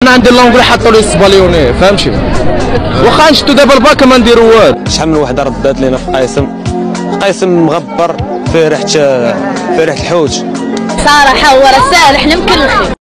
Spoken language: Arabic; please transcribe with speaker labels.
Speaker 1: انا عندي اللونغري حطوا لي السباليوني فهمتي. واخا نشدو دابا الباكا ما نديرو والو.
Speaker 2: شحال من وحده ردات لينا في قاسم مغبر فيه ريحه الحوت.
Speaker 3: صراحه هو راه ساهل حنا مكلخين.